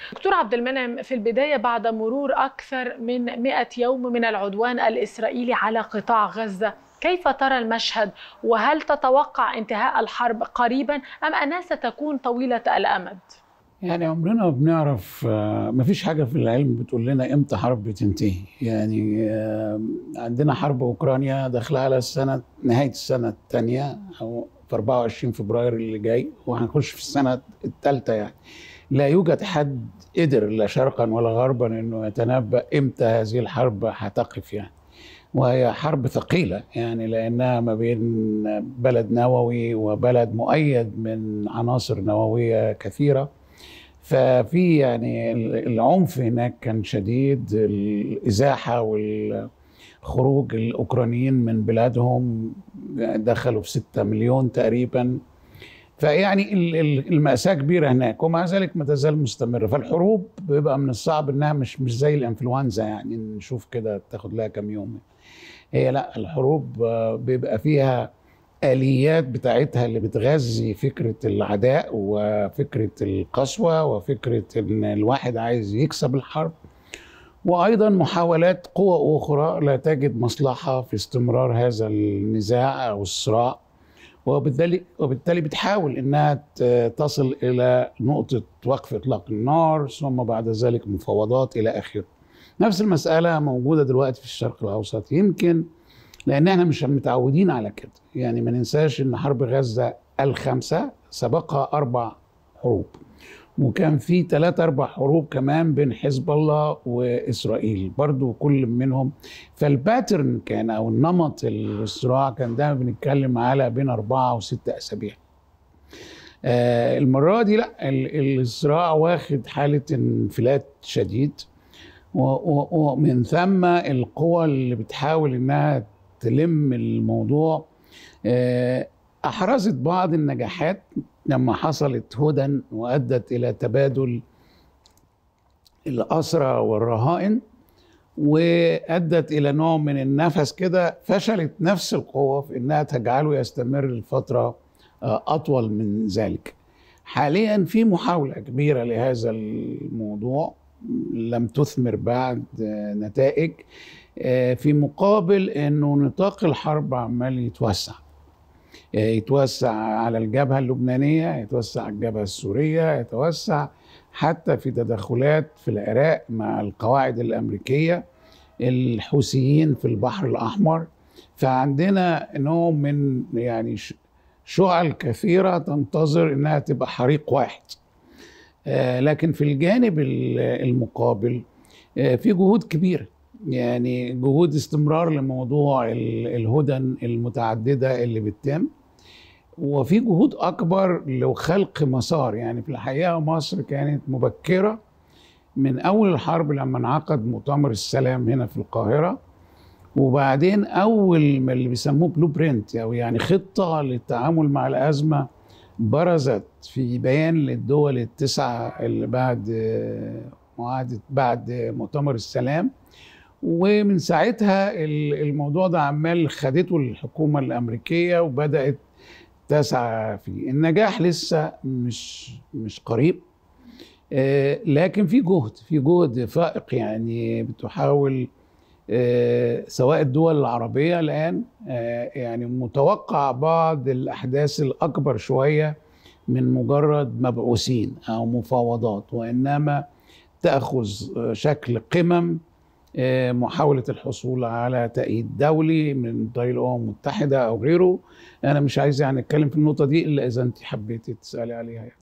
دكتور عبد المنعم، في البداية بعد مرور أكثر من 100 يوم من العدوان الإسرائيلي على قطاع غزة، كيف ترى المشهد؟ وهل تتوقع انتهاء الحرب قريبا أم أنها ستكون طويلة الأمد؟ يعني عمرنا ما بنعرف، ما فيش حاجة في العلم بتقول لنا امتى حرب بتنتهي. يعني عندنا حرب أوكرانيا داخلة على نهاية السنة الثانية، أو في 24 فبراير اللي جاي، وهنخش في السنة الثالثة. يعني لا يوجد حد قدر لا شرقا ولا غربا انه يتنبأ امتى هذه الحرب هتقف. يعني وهي حرب ثقيلة، يعني لأنها ما بين بلد نووي وبلد مؤيد من عناصر نووية كثيرة. ففي يعني العنف هناك كان شديد، الإزاحة والخروج الأوكرانيين من بلادهم، دخلوا في 6 مليون تقريبا. فيعني المأساة كبيرة هناك، ومع ذلك ما تزال مستمرة. فالحروب بيبقى من الصعب انها مش زي الانفلونزا، يعني نشوف كده تاخد لها كام يوم. هي لا، الحروب بيبقى فيها آليات بتاعتها اللي بتغذي فكرة العداء وفكرة القسوة وفكرة ان الواحد عايز يكسب الحرب، وأيضا محاولات قوى أخرى لا تجد مصلحة في استمرار هذا النزاع أو الصراع، وبالتالي بتحاول انها تصل الى نقطة وقف اطلاق النار، ثم بعد ذلك مفاوضات الى اخره. نفس المسألة موجودة دلوقتي في الشرق الاوسط، يمكن لان احنا مش متعودين على كده. يعني ما ننساش ان حرب غزة الخامسة سبقها 4 حروب، وكان في 3 4 حروب كمان بين حزب الله وإسرائيل برضو كل منهم. فالباترن كان، أو النمط الصراع كان دايما بنتكلم على بين 4 و6 أسابيع. المرة دي لا، الصراع واخد حالة انفلات شديد، ومن ثم القوى اللي بتحاول انها تلم الموضوع أحرزت بعض النجاحات لما حصلت هدن وأدت إلى تبادل الأسرى والرهائن، وأدت إلى نوع من النفس كده. فشلت نفس القوة في أنها تجعله يستمر لفترة أطول من ذلك. حاليا في محاولة كبيرة لهذا الموضوع لم تثمر بعد نتائج، في مقابل أنه نطاق الحرب عمال يتوسع على الجبهة اللبنانية، يتوسع على الجبهة السورية، يتوسع حتى في تدخلات في العراق مع القواعد الأمريكية، الحوثيين في البحر الأحمر. فعندنا نوع من يعني شعل كثيرة تنتظر إنها تبقى حريق واحد. لكن في الجانب المقابل في جهود كبيرة، يعني جهود استمرار لموضوع الهدن المتعددة اللي بتتم، وفي جهود أكبر لخلق مسار. يعني في الحقيقة مصر كانت مبكرة من أول الحرب لما انعقد مؤتمر السلام هنا في القاهرة، وبعدين أول ما اللي بيسموه بلو برينت، أو يعني خطة للتعامل مع الأزمة، برزت في بيان للدول ال9 اللي بعد مؤتمر السلام. ومن ساعتها الموضوع ده عمال خدته الحكومة الأمريكية وبدأت تسعى فيه. النجاح لسه مش قريب، لكن في جهد فائق، يعني بتحاول سواء الدول العربية الآن، يعني متوقع بعض الأحداث الأكبر شوية من مجرد مبعوثين أو مفاوضات، وإنما تأخذ شكل قمم، محاولة الحصول على تأييد دولي من طريق الأمم المتحدة أو غيره. أنا مش عايز يعني أتكلم في النقطة دي إلا إذا أنت حبيتي تسألي عليها يعني.